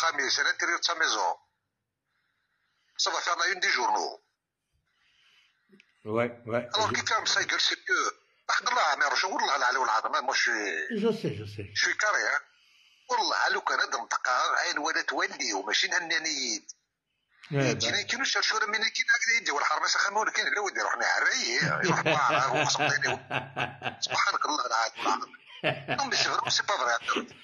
famille, c'est l'intérieur de sa maison. Ça va faire la une des journaux. Ouais. Alors quelqu'un ça يقول c'est que الله ما يرجع والله العلي والعظمه moi Je sais. je suis carré hein. والله لو كان هذا منطقه عين ولا تولي وماشي نهنانيين يجينا كانوا شرشوره من كي يدي والحرب سخمون كاين لا ودي رحنا عري روح بارا وخصمتيني سبحانك الله العظيم Non, mais c'est pas vrai.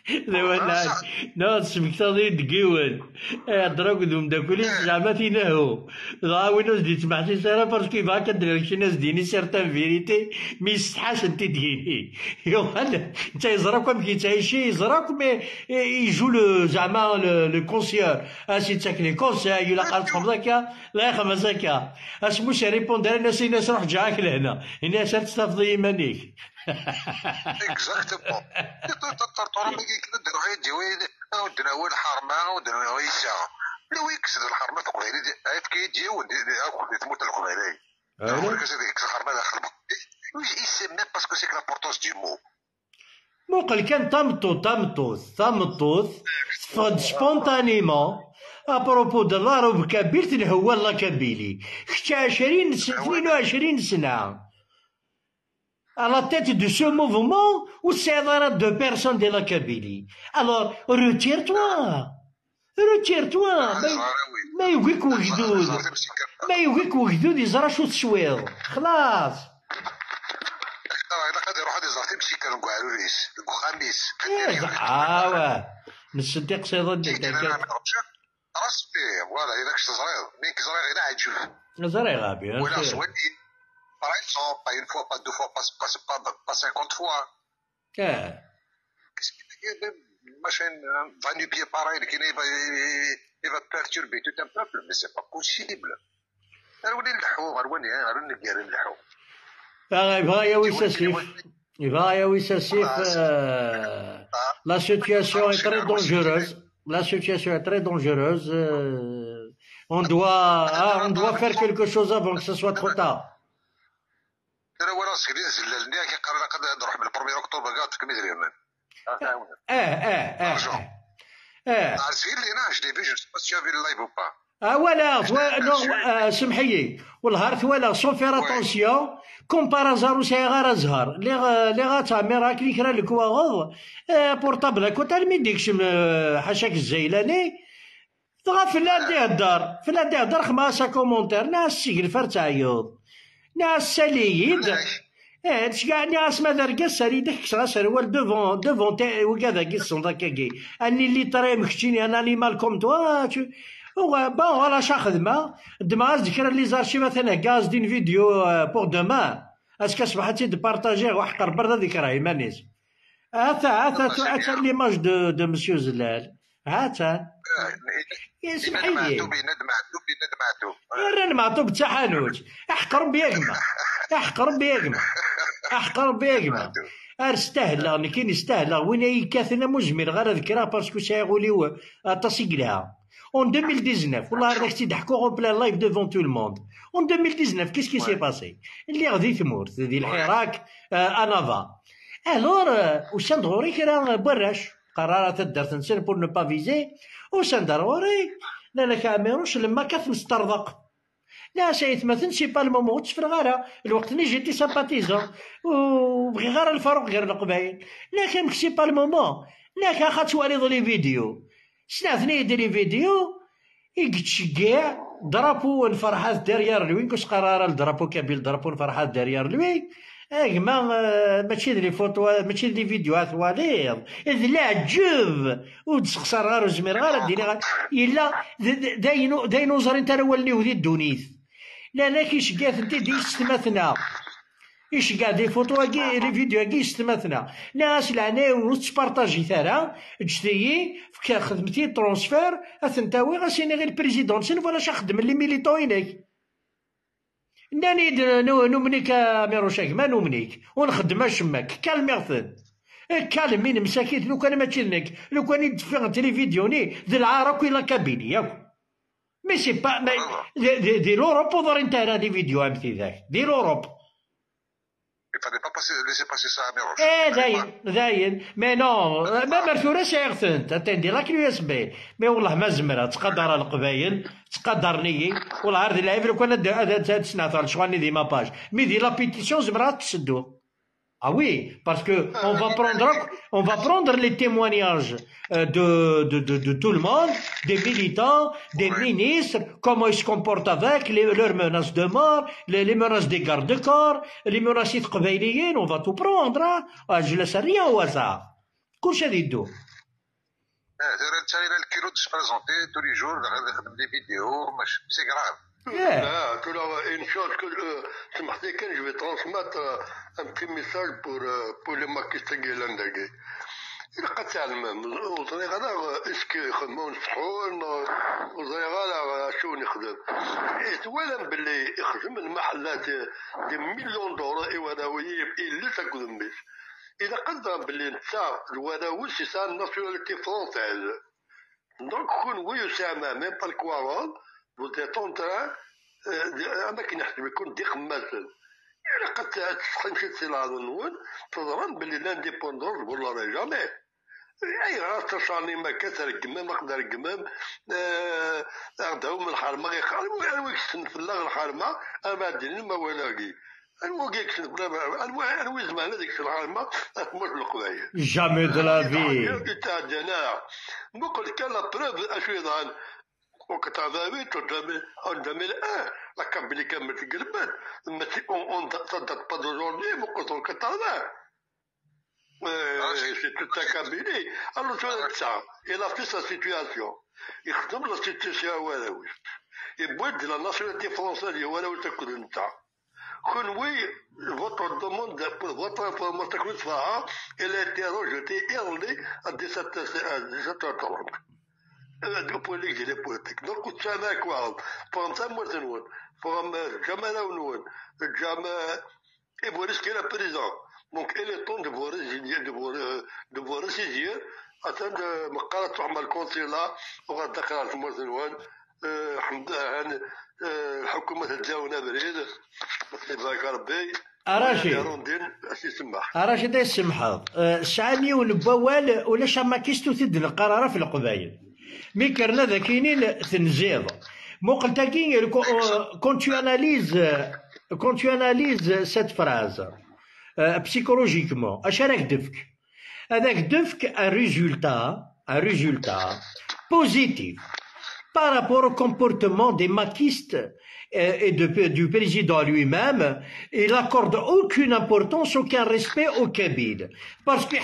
لا تسمكتاضي دقيون هضروا قدوم داكولي زعما تيناهو وين ناس دي تسمع شي سيره باسكو فا كدير شي ناس ديني سيرتان فيريتي مي يستحاش انت ديني انت يزراكم كي تعيشي يزراكم يجو زعما لو كونسيور اسي تاكلي كونساي ولا قالت خمسك لا خمسك اش مش ريبوندر الناس روح جاك لهنا الناس تستفضي يمانيك اكزاكتومون الطرطور ما كيديروا غير ديوين ودنا هو الحرمه ودنا هو يساع لو يكسر الحرمه تقبيلي عيط كيجي تموت القبيلي هو كسر الحرمه داخل يسمى باسكو سيك لابورتونس دي مو موقل كان تمطوط فد سبونتانيمون ابروبو دو لاروب كابيل تنهوى الله كابيلي خشى 22 سنه à la tête de ce mouvement où c'est deux personnes de la Kabylie. Alors, retire-toi. ما يوقيك وجدود يزرع شو تسوير خلاص. غادي يروح هذا زرتي مشي كانوا كوعلوليس الخميس نصدق صيدان راسبي فوالا الا كنت صغير ميك صغير غير عجوب صغير بيان ولا سوالي par exemple, pas une fois, pas deux fois, pas 50 fois. Qu'est-ce qu'il y a machin, va nu pied pareil, il va perturber tout un peuple, mais c'est pas possible. La situation est très dangereuse. La situation est très dangereuse. On doit faire quelque chose avant que ce soit trop tard. انا وانا صغير زلالني كيقرر نروح من 1 اكتوبر كاع تكمل اليمن عرفتي لينا je l'ai vu je sais pas si tu as vu le live ou pas voilà سمحي والهار ثوالا سون فير اتونسيون كوم بارازار وساي غير ازهر لي غاتاميرا كلي كرا لك واغض بورطابل كنت ما يديكش حاشاك الزيلاني دغا فلان دي هدر خماسه كومونتير ناس سيقلفر تعيط ناس ساليد كاع ناس ماذا رقا ساليدك كسرا سروال دوفون وكذا كيسون داكاكي اني اللي طري مكشيني انا انيمال كوم توا بون ولا شا خدمه دما ذكر لي زارشي مثلا كاز دين فيديو بور دومان اسكا صبحتي دبارطاجي وحقر برا ذيك راهي مانيش هاتا ليماج دو مسيو زلال هاتا اسمحي لي راه معطوب تاع حانوت احقر بيقما استاهل كاين يستاهل وين يكاثنا مجمل غير ذكرها باسكو سايغوليو تصيقلها En 2019, والله راك تضحكوا en plein live devant tout le monde. En 2019, qu'est-ce qui s'est passé? اللي غادي تموت ذي الحراك انافا. الور وسندغوري كرا براش قرارات الدرت نسير بور نو با فيزي وسندغوري لا كاميروش لما كاف مسترضق. لا سيد مثلا سي با المومون تفرغ غير الوقت اللي جيتي سامباتيزون وبغي غير الفاروق غير القبايل لكن سي با المومون لا خاطوالي لي فيديو سنعثني يدير لي فيديو يتشكع درابو الفرحات داريار لوين كوش قرار الدرابو كابيل درابو الفرحات داريار لوين ما ماشي لي فوتو ماشي لي فيديوهات واليض لا عجب وتسخسر غير وزمير غير ديني غير الا داينو زرين تا ولني ودي الدونيث لا كيشكات انت دي يستمثنا يشكا دي فوتو كي لي فيديو كي يستمثنا ناس العناوين وتبارطاجي ثرا جتيي في خدمتي ترونسفير اثنتاوي غاسيني غير البريزيدون سين فوالا شا خدم لي ميليتوينيك ناني نومنيك ميروشاك ما نومنيك ونخدم اشماك كالميغثن كالمين مساكين لو كان ماشي لك لو كان يدفع لي فيديوني ذي العراق ولا كابيني ياك مي سي با دي لوروب ودار انت دي فيديو امثي ذاك دي لوروب Il fallait pas laisser passer ça à Miroche. داين مي نو ما مرثوره سيغثنت اتندي لاك اليو اس بي مي والله ما زمرها تقدر القبايل تقدرني والله عرض اللايف لو كان هذا تسنعثر شغالني ديما باج مي دي لا بيتيسيون زمرها تسدو. Ah oui, parce que on va prendre les témoignages de tout le monde, des militants, des ministres, comment ils se comportent avec leurs menaces de mort, les menaces des gardes-corps, les menaces قبيليين, on va tout prendre. Hein. Je laisse rien au hasard. كلشي غادي يدو. انت الى الكيلو تسبريزونتي tous les jours غادي يخدم لي فيديو ماشي سي غراف. Une chose que je vais transmettre un petit message pour les maquistes guélandais. إذا قد تعلم وصغيرة إسكي يخدمون صحون وصغيرة شو نخدم يتولم باللي يخدم المحلات دي مليون دولار إيواناوية إلا تقدم بيش إذا قدر باللي نتا الواناوي سي سا ناسيوناليتي فرونسيز دونك كون ويو سامع ميم با الكوارون vous êtes en train أماكن يحسب يكون دي خماسن إلا قد تمشي تسيلا نون تظن باللي لانديبوندونس والله لا جامي أي راس تصاني ما كثر الجمام نقدر الجمام أخذهم من الحرمة أنا ويكسن في الله الحرمة أما الدين ما ولاقي أنا ويكسن أنا ويزمان هذيك في الحرمة أتموت القضايا jamais de la vie تاع الجناح نقول كان لا بروف أشويضان وقت هذا en 2001 la Kabylie كانت تقلبت on date pas d'aujourd'hui وقت وقت هذا c'est toute la Kabylie alors tu vois ça il a fait sa situation يخدم la situation ولاوي يبود la nationalité française ولاوي تكون انت كون وي votre demande pour votre information elle a été rejetée hier à 17h30 بوليك ديال بوليتيك دونك كنت سامع كواعد فرنسا موزنون فهم جمال ونون جمال إبوريس كي لا بريزون دونك إلي طون دو فوريسيزير أتن مقالة تعمل كونسيلا وغادقرا في موزنون الحمد لله الحكومة تجاونا بريد يبارك ربي أراشد يسمحض شعاني ونبوال ولا شما كيستو تد القرار في القبايل مي كرنا ذاكينين تنزيض موقلتاكين كون tu analyses cette phrase psychologiquement اش راك دفك هذاك دفك un résultat positif par rapport au comportement des maquistes et du président lui-même, il n'accorde aucune importance, aucun respect aux Kabyles. Parce qu'il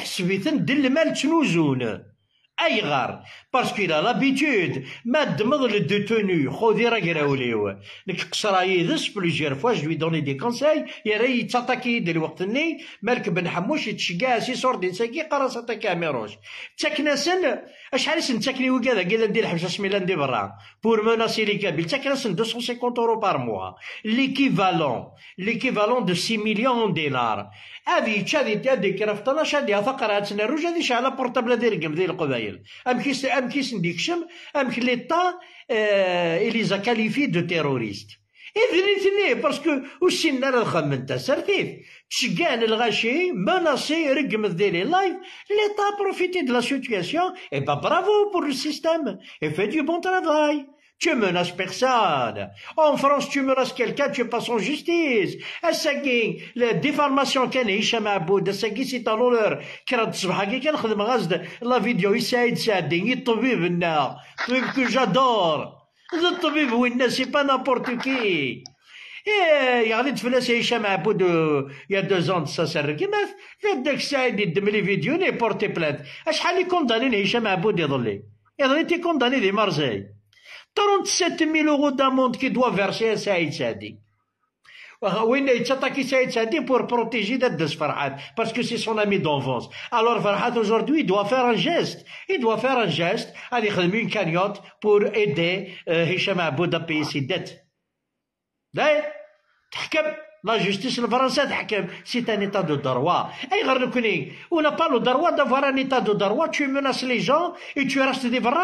parce qu'il a l'habitude مادمض le détenu خذي راه قراوليو نكسر يدس plusieurs fois je lui donnais des conseils يا راه يتاتاكي يدير وقتني مالك بن حموش يتشكا سي صور دي ساكي قراصه كاميروش تاكناسن اشحال سنتاكني وكذا قال ندير حبسه سميلا ندير برا بور مناسي لي كابيل تاكناسن 250 euros par mois l'équivalent de 6 millions de dollars هذه هذيك راه في 12 هذه فقرات نروج هذه شعله بورطابل ديال القم ديال القبايل ام كيس نديكشم ام ليطا إليزا كاليفي دو تيروريست إذن باسكو وسينا راه خمنتا سرتيف تشكان الغاشي مناصي رقم ديالي لايف ليطا بروفيتي دو لا سيتوياسيون اي با برافو بور لو سيستيم اي في دو بون ترافاي. Tu menaces personne. En France, tu menaces quelqu'un, tu passes en justice. Assagui, la déformation qu'elle est, Hicham Aboud, Assagui, c'est un honneur. Krat Sbhagi, qu'elle khadem ghazd, la vidéo, Saïd Saadin, il tabib, na. Tabib que j'adore. Le tabib, oui, c'est pas n'importe qui. Et, regardez, tu fais là, c'est Hicham Aboud, il y a 2 ans de ça, ça reguimef. Yaddak Saïd, il dem les vidéos, il est porté plainte. Ash'hal est condamné, Hicham Aboud, yadli. Yadli, était condamné des Marseille. 37 000 euros d'amende qu'il doit verser à Saïd Saadi. Oui, il s'attaque à Saïd Saadi pour protéger de Farhat, parce que c'est son ami d'enfance. Alors Farhat, aujourd'hui, il doit faire un geste. Aller faire une cagnotte pour aider Hicham Aboud à payer ses dettes. D'ailleurs, la justice française, c'est un état de droit. On n'a pas le droit d'avoir un état de droit. Tu menaces les gens et tu restes des bras.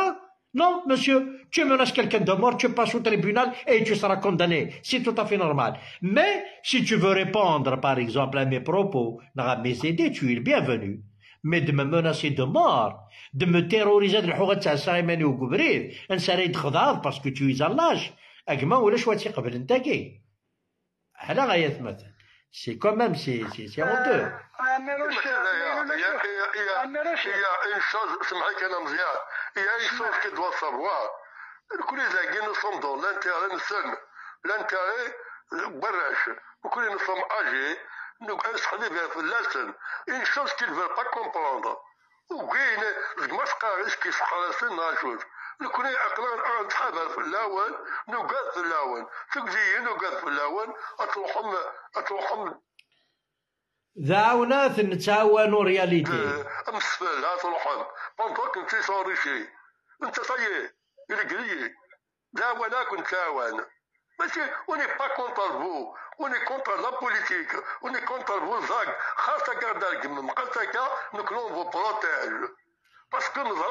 Non, monsieur, tu menaces quelqu'un de mort, tu passes au tribunal et tu seras condamné. C'est tout à fait normal. Mais si tu veux répondre, par exemple, à mes propos, à mes idées, tu es le bienvenu. Mais de me menacer de mort, de me terroriser de الحوغة تاع السايماني وقبريد نسري يتخضاض باسكو tu es l'âge أكما ولا شوية تقبل نتاكي هذا غاية مثلا c'est quand même c'est honteux. Il y a une chose, سمحك أنا مزيان. Il y a une chose qu'il doit savoir. الكل زاكي nous sommes dans l'intérêt نسلم. L'intérêt براش. وكل nous sommes âgés. Nous نسحلي بها في اللسن. Une chose qu'ils ne veulent pas comprendre. وكاين ما تقاريش كي سقراسن ناشوف. الكل عقلا نتحابها في اللاون نوقات في اللاون تقزي نوقات في اللاون أتروحهم دعونا نتعاونوا رياليتي أمسفل أتروحهم بونطوك انت صاريشي انت صايي القليي دعونا كنت تعاون ماشي وني با كونتر فو وني كونتر لا بوليتيك وني كونتر فو زاك خاصة كاردار كمم قلتك نكلون فو بروتيج Parce que nous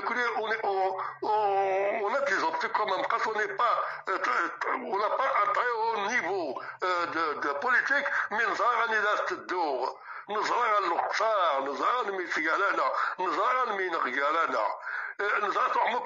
on a des options quand même, parce qu'on n'est pas, on n'a pas un très haut niveau de politique, mais nous avons un élastique d'or. Nous avons un luxar, nous avons un misigalana, nous avons un minrigalana. Nous avons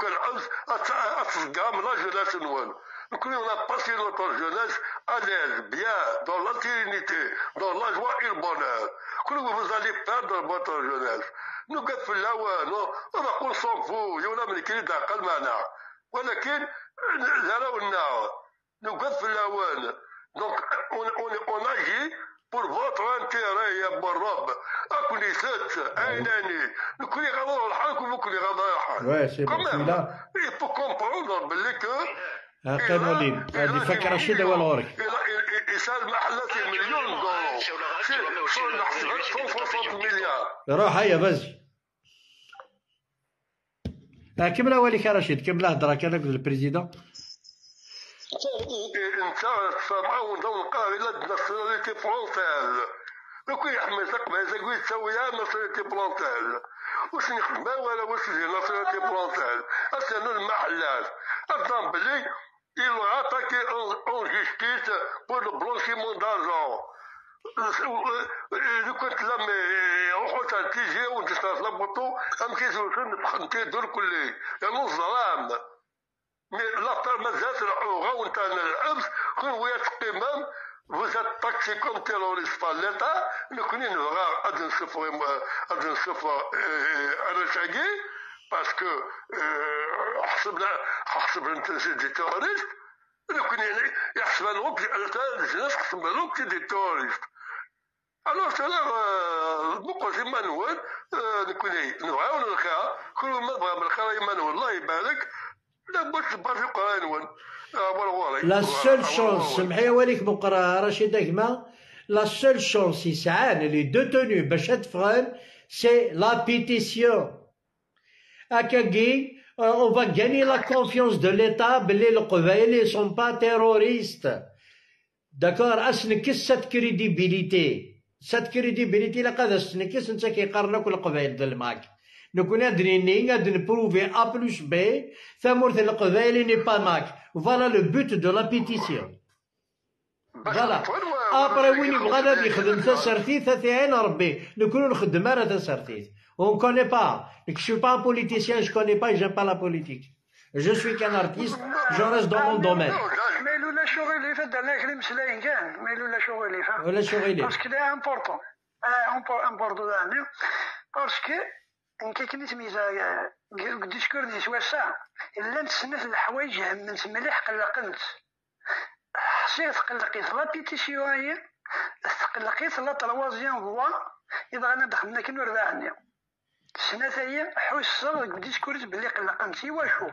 la jeunesse nouvelle. Donc on a passé notre jeunesse à l'aise, bien, dans la sérénité, dans la joie et le bonheur. Que vous allez perdre votre jeunesse. Nous قد في الهواء نقول صنفو يونا من كي يدعقل معنا ولكن زراونا نقد في الهواء دونك on agit pour votre intérêt يا بالرب اكوني ست عيناني نكوني غضا الحال وكوني غضا الحال كمان il faut comprendre باللي كو قانونين هذه فكرة شدة والغورك يسال محلات مليون دولار 160 مليار روح هيا بس كمل وليك يا رشيد كمل هضره كان البريزيدون انت سامعون دون قابله ناسيوناليتي فرونسيز لو كي يحمل تقبل زاكوي تسويها ناسيوناليتي فرونسيز واش نخدم ولا واش نجي ناسيوناليتي فرونسيز اسنو المحلات اظن بلي il a attaqué en justice pour le blanchiment d'argent. Je كنت لما روحت تيجي ونتصل لابوطو ام كيزوجن بخنتي دور كلي يعني الظلام مي لا مازال العوغه نتاع العبس كون ويا القمام vous êtes taxé comme terroriste par l'État نكون نبغى غادي نصفر رشاقي باسكو حسب انت دي توريست نكون يحسب لهم الناس حسب لهم دي توريست Alors c'est là, beaucoup de Manuel, nous avons le cas, que nous avons le cas Emmanuel, Allah يبارك, لا بس بارك La seule chance, سمحي وليك مقرا رشيد كما, la seule chance يسعان اللي détenus باش تفرن, c'est la pétition. أكاكي, on va gagner la confiance de l'État باللي القبائل ne sont pas terroristes. D'accord, أسنكس cette crédibilité. Cette crédibilité la قادة سنكيس انت كيقارنك القبائل ديال معاك نكون ادريني غادي نبروفي ا بلس بي ثمورث القبائل ني با معاك فوالا لو بوت دو لا بيتيسيون فوالا ابري وين يبغى غادي يخدم تسرتيت ثاثين ربي نكونوا نخدم انا تسرتيت اون كوني با je suis pas un politicien je connais pas et j'aime pas la politique je suis qu'un artiste je reste dans mon domaine ولا شغل اللي فات درنا كلي مسلاين كاع ما ولا شغل اللي فات ولا شغل اللي باسكو دا امبورطون داني باسكو انت كني تميزا الديسكور ديال واسع الا نتسنى الحوايج من مليح قلقنت حسيت قلقيت لا بيتيسيون هي قلقيت لا تروازيام فوا اذا انا دخلنا كنو ربعني السنه هي حوس الديسكور باللي قلقنت واشو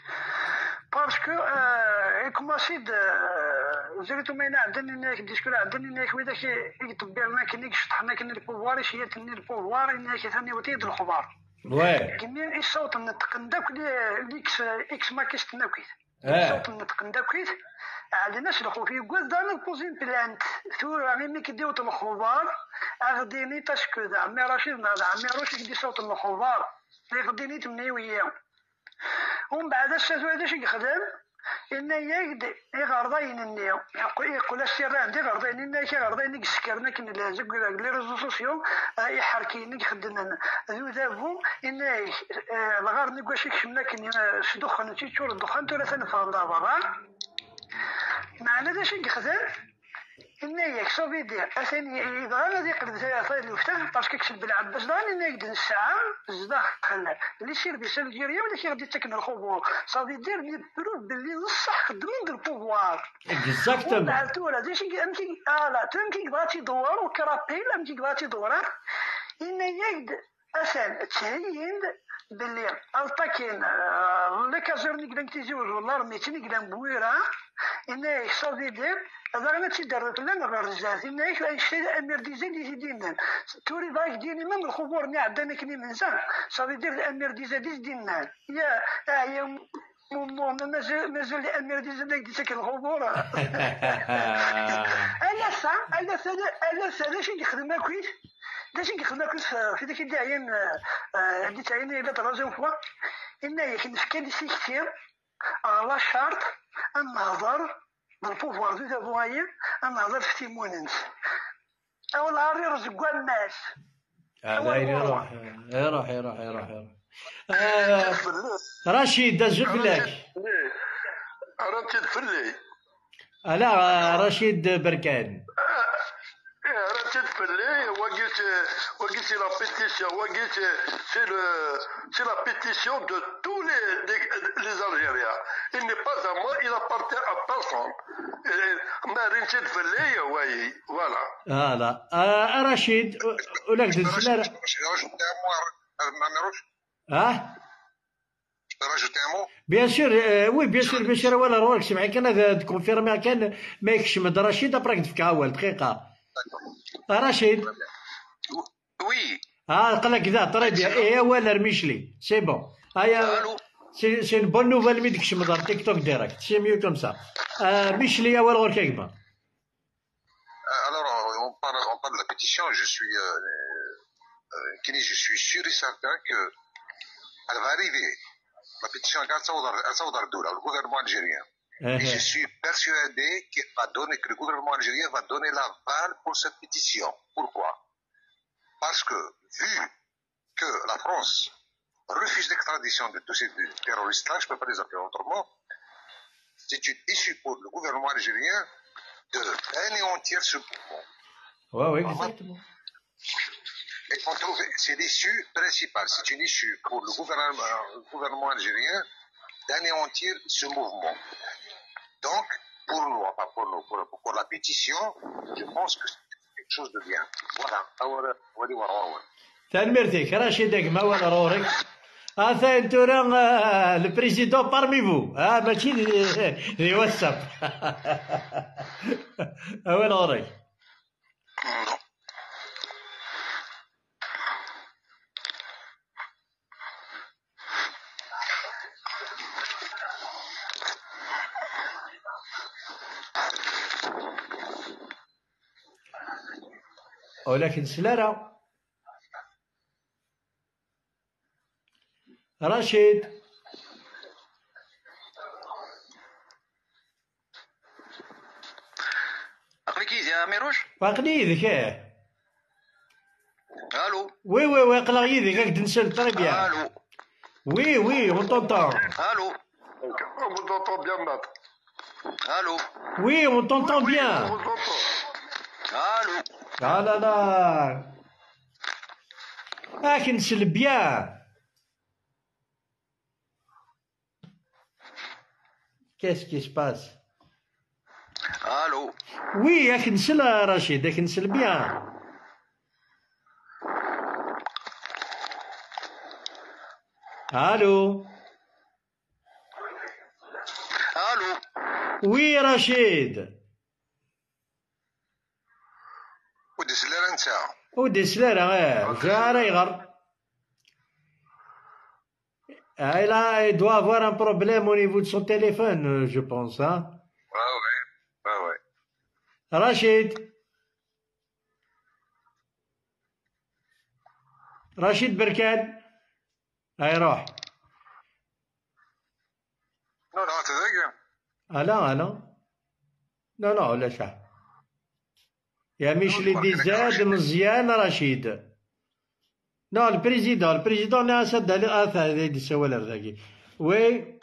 باسكو كوماسيد زريتو ماينا عندنا ديسكور عندنا كويدا كيطبيرنا كني شطحنا كني البوفوار شي تني البوفوار انك ثاني وتيد الخبار واه كمي الصوت نتقن داك اكس ما كيستناكيت الصوت نتقن داكيت عندنا سلخو في كوز دانا كوزين بلانت ثور عمي كيديو الخبار غديني تاسكو عمي رشيد عمي رشيد كيدي صوت الخبار اللي غديني تمني وياه ومن بعد الساتو هذا اش يخدم إن يقد يغرضين إني يقول السر عندي غرضين إن كغرضين يسكرنا كن لازم لي ريزو سوسيو يحركين يخدمنا ذو ذابو إن الغرض نقاش يكشمنا كن سدخن تيتشور الدخان ترى ثنفهم دابا معنى ذا شي يخدم إن يكسب يدير أثني إذا أنا ذيك الزيارة اللي وفتح باسكو كسب بالعباس دان إن يقدر الساعة زداخل اللي يصير بيسال الجيرية ولا غادي تكن الخبور صافي دير بروف باللي الصح خدمين ديال البوفوار اكزاكتومون بعد ولا داشي أمتي لا تمكي بغاتي دوار وكرابيل أمتي بغاتي دوار إن يقدر أثن تهيين باللي الطاكين اللي كازورني قدام تيزوج والله رميتني قدام بويرة إنه صافي دير هذا أنا تيدرك لنا الرجال إنه يشتري أمير ديزل اللي دينا توري ضايق ديني من الخبور ني عندنا كني منزل صافي دير الأمير ديزل دينا يا مازال الأمير ديزل ديك ساكن الخبور أنا ثلاثة شي يخدم كويس داش يخدم كويس في ديك الداعين اللي تعيني إلى درجة وفوا إنه يكنفكر لي شي كثير على شرط النظر بالبوفوار دو دافواير النظر في تيموننس او العري رزقوا الناس هذا يروح رشيد دز فلاك رشيد فلي لا رشيد بركان رشيد فلي وقيت la pétition وقيت c'est la pétition de tous les Algériens. Il n'est pas à moi, il appartient à personne. ما رشيد فلي وي فوالا لا رشيد ولا دز لا rajouter un mot بيان سور وي بيان سور ولا روحك سمعي كان تكونفيرمي كان ما يكشمد رشيد ابراك دفك اول دقيقه رشيد وي قال لك ذا طري بيان ايه ولا رميشلي سي بون هيا سي une bonne nouvelle مي تكشمد على تيك توك ديريكت سي ميو كوم سا ميشلي اول غور كيما alors on parle de la pétition je suis sûr et certain que elle va arriver. La pétition à Saoudar Doula, le gouvernement algérien. Et je suis persuadé que le gouvernement algérien va donner l'aval pour cette pétition. Pourquoi? Parce que, vu que la France refuse l'extradition de tous ces terroristes-là, je ne peux pas les appeler autrement, c'est une issue pour le gouvernement algérien d'anéantir ce mouvement. Oui, exactement. Et on trouve, c'est l'issue principale, c'est une issue pour le gouvernement algérien d'anéantir ce mouvement. Donc, pour nous, pas pour nous, pour la pétition, je pense que c'est quelque chose de bien. Voilà. تنمرتك رشيدك ما ولا رورك انت راه البريزيدون بارمي فو ماشي دي واتساب وين رورك ولكن سلارة رشيد أقلك يا ميروش واقلي يدك الو وي اقلع يدك راك تنسل طري بيان الو وي اون طونطون الو on vous entend bien maître الو وي اون طونطون on بيان vous entend الو لا راك نسل بيان Qu'est-ce qui se passe? الو Oui, راك نسل رشيد راك نسل بيان الو الو وي رشيد ودي سلارة نتا ودي سلارة جا يغر là, il doit avoir un problème au niveau de son téléphone, je pense, hein. ouais. Rachid. Rachid Berkane. هاي روح. Non, non, تذاك. لا ولا شح. يا مشلي دي زاد مزيان رشيد. نو البريزيدون لا سد هذا دي سوالف ذاكي. وي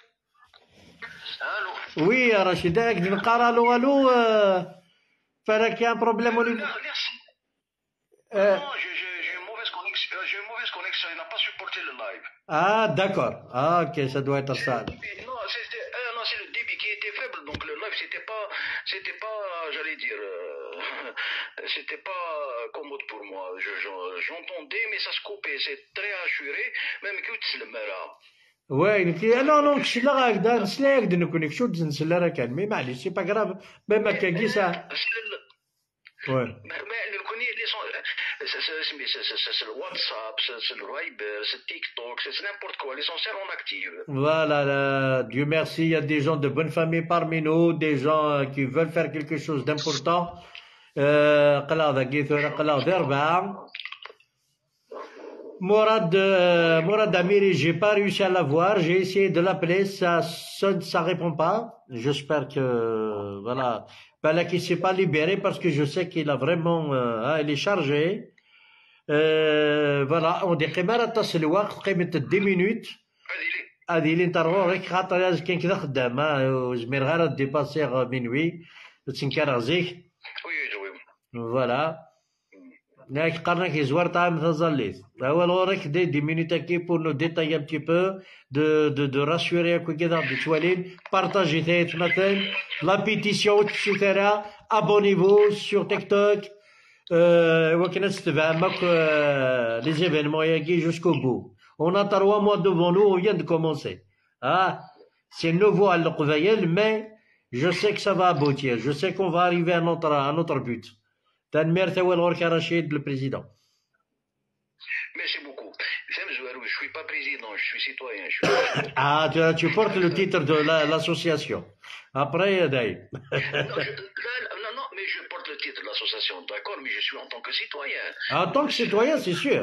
الو وي يا رشيد هاك نقرا له الو فراك كان بروبليم لا ولي. لا non j'ai une mauvaise connexion il n'a pas supporté le live D'accord. Ok, ça doit être ça. non c'est le débit qui était faible donc le live c'était pas j'allais dire c'était pas commode pour moi j'entendais mais ça se coupait c'est très assuré même que tu le mets وين كي نو كشلا هكذا نسلا هكذا نكون كشو نسلا راه كان مي معليش سي با كراف ميم هكا كي ساعه. وي c'est le WhatsApp, c'est le Viber, c'est TikTok, c'est n'importe quoi. L'essentiel, on active. Voilà, Dieu merci, il y a des gens de bonne famille parmi nous, des gens qui veulent faire quelque chose d'important. Mourad Amiri, j'ai pas réussi à l'avoir, j'ai essayé de l'appeler, ça sonne, ça répond pas. J'espère que, voilà, là qu'il s'est pas libéré parce que je sais qu'il a vraiment, il est chargé. Voilà, on dit قيمة تصل الوقت قيمة 10 minutes. هذه اللي نطرغو خاطر لازم كاين كذا خدام وزمير غير ديباسيغ مينوي تنكر زيك. فوالا هاك قرنا كي زوار طعام تظليت هو الغورك دي مينوت كي بور نو ديتاي ان بتي بو دو راسيوري هكا كذا بتوالين بارطاجي ثاث مثلا لا بيتيسيون تشوفها ابونيفو سور تيك توك وكنا تتبعمك les événements ياكي jusqu'au bout. On a 3 mois devant nous, on vient de commencer. C'est nouveau à l'Oqvaïel, mais je sais que ça va aboutir. Je sais qu'on va arriver à notre but. Tanmer Thawel Orka Rachid, le président. Merci beaucoup. Je ne suis pas président, je suis citoyen. Tu portes le titre de l'association. Après, d'ailleurs. Non, mais je porte le titre de l'association, d'accord, mais je suis en tant que citoyen. En tant que citoyen, c'est sûr.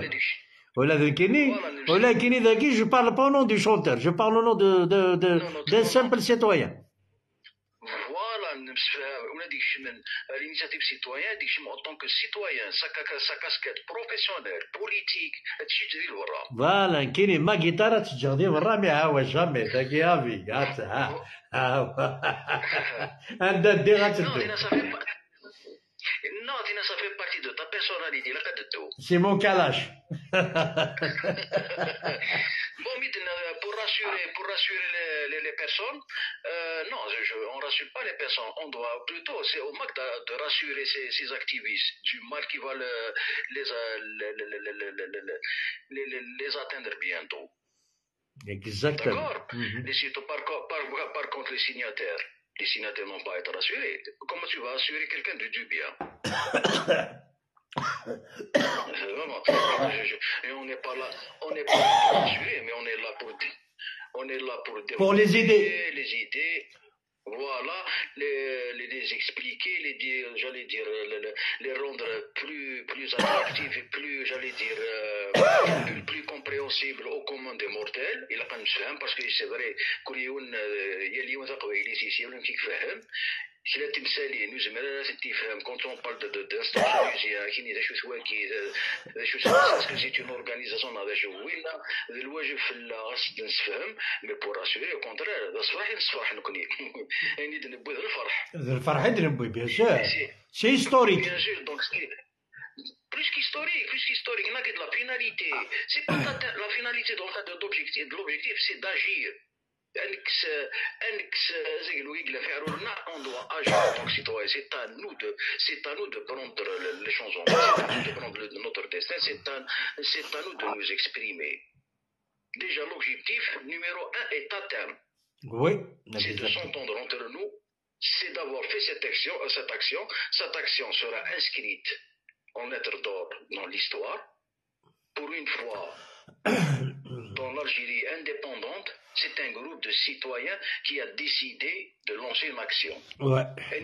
Je parle pas au nom du chanteur, je parle au nom d'un simple citoyen. Voilà, l'initiative citoyenne, en tant que citoyen, sa casquette professionnelle, politique, voilà, كيني ما جيتارة تجردي برا ما هوا جامي تاكي افي عندها دي غاتدو. Non, ça fait partie de ta personnalité, là, c'est mon calage. Bon, pour rassurer les personnes, non, on ne rassure pas les personnes. On doit plutôt, c'est au MAC de rassurer ces activistes du mal qui va les atteindre bientôt. Exactement. D'accord. Par contre, les signataires n'ont pas à être rassurés. Comment tu vas assurer quelqu'un du bien? Et on n'est pas là pour rassurer, mais on est là pour les aider. Les idées, voilà, les expliquer, j'allais dire, les rendre plus attractifs et plus, j'allais dire, plus compréhensibles au commun des mortels. Il a pas de souci, parce que c'est vrai, qu'il y a des gens qui font كلا تمثالي نجم تفهم كونت اون بارل دانستونسيون كاين ذا شو سواكي ذا شو سي اون اورغانيزاسيون هذا شو وين الواجب في خاص نفهم مي بور اسوري او كونترير ذا صفاح نصفاح نكوني يعني نبوي الفرح نبوي بيان سور سي هيستوريك بيان سور دونك plus qu'historique, il y a de la finalité. C'est pas la finalité de l'objectif, c'est d'agir. On doit agir en tant que citoyen. C'est à nous de prendre les choses en main, c'est à nous de prendre notre destin, c'est à nous de nous exprimer. Déjà, l'objectif numéro 1 est atteint. Oui. C'est de s'entendre entre nous, c'est d'avoir fait cette action. Cette action sera inscrite en lettres d'or dans l'histoire. Pour une fois, dans l'Algérie indépendante, c'est un groupe de citoyens qui a décidé de lancer une action. Ouais. Un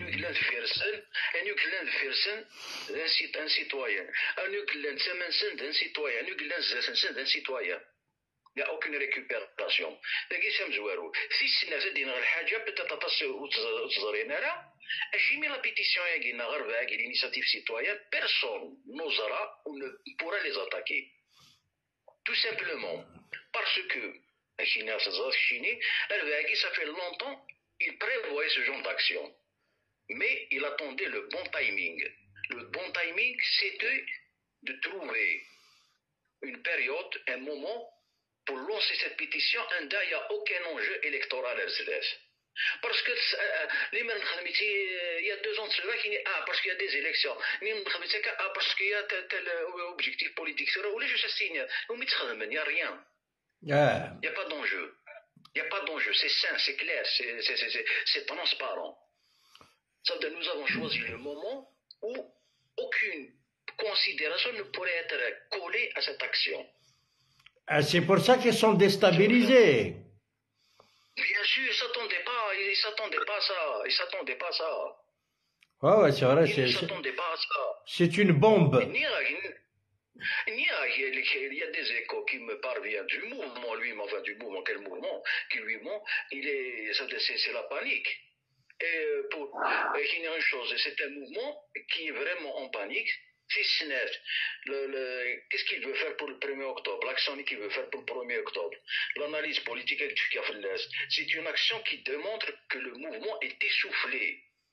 citoyen. Un citoyen. Il n'y a aucune récupération. لكن سام زوارو سي السنة زادين غير حاجة بتتصل وتزرين لا أشيمي لا بيتيسيون ياكينا غربا ياكي l'initiative citoyenne personne n'osera ou ne pourra les attaquer tout simplement parce que Chine ça fait longtemps il prévoyait ce genre d'action mais il attendait le bon timing. Le bon timing c'était de trouver une période, un moment pour lancer cette pétition, il n'y a aucun enjeu électoral à l'Est. Parce que il y a 2 ans de cela qui dit parce qu'il y a des élections, parce qu'il y a tel objectif politique. Ou les je signe, il n'y a rien. Il n'y a pas d'enjeu. Il n'y a pas d'enjeu. C'est sain, c'est clair, c'est transparent. Ça veut dire que nous avons choisi le moment où aucune considération ne pourrait être collée à cette action. C'est pour ça qu'ils sont déstabilisés. Bien sûr, ils ne s'attendaient pas à ça. Ouais, c'est vrai. Ils ne s'attendaient pas à ça. C'est une bombe. Il y a des échos qui me parviennent du mouvement lui-même, enfin du mouvement, quel mouvement, qui lui-même, c'est la panique. Et il y a une chose, c'est un mouvement qui est vraiment en panique. Qu'est-ce qu'il veut faire pour le 1er octobre? L'action qu'il veut faire pour le 1er octobre. L'analyse politique du l'Est, c'est une action qui démontre que le mouvement est essoufflé.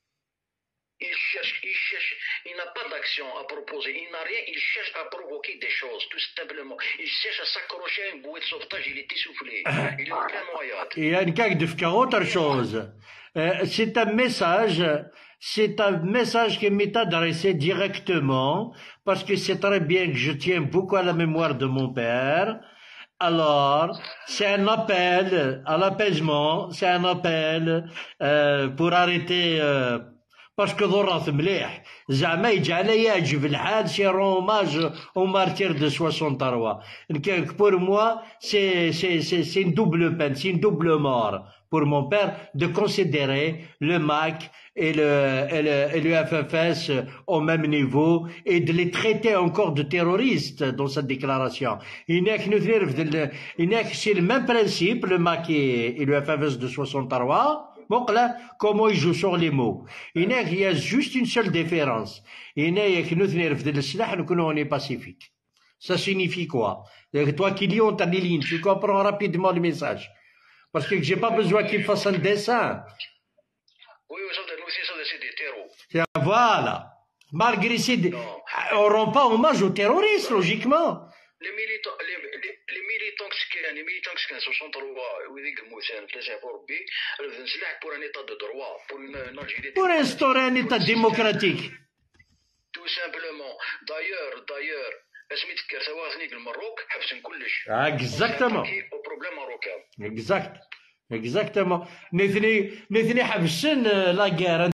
Il n'a pas d'action à proposer, il n'a rien, il cherche à provoquer des choses, tout simplement. Il cherche à s'accrocher à une bouée de sauvetage, il est essoufflé. Il est en pleine noyade. Il y a une caque de faire autre chose. C'est un message qui m'est adressé directement, parce que c'est très bien que je tiens beaucoup à la mémoire de mon père. Alors, c'est un appel à l'apaisement, c'est un appel pour arrêter parce que ضرات مليح زعما يجعل يعجب الحال سي روماج au martyr de 63. Pour moi, c'est une double peine, c'est une double mort pour mon père de considérer le MAC et le FFS au même niveau et de les traiter encore de terroristes dans cette déclaration. C'est le même principe, le MAC et le FFS de 63. Comment ils jouent sur les mots. Il y a juste une seule différence. On est pacifique. Ça signifie quoi? Toi qui lis, on t'a des lignes, tu comprends rapidement le message. Parce que j'ai pas besoin qu'il fasse un dessin. Oui, nous aussi, c'est des terreaux. Voilà. Malgré ces... On rend pas hommage aux terroristes, logiquement. Les militants qui sont 63 وذيك الموسان 43 نسلح pour un état de droit pour une Algérie pour instaurer un état démocratique tout simplement d'ailleurs اسمي تذكر سواء غنيك المروك حبسن كلش exactement au problème marocain exactement نثني حبسن لا guerre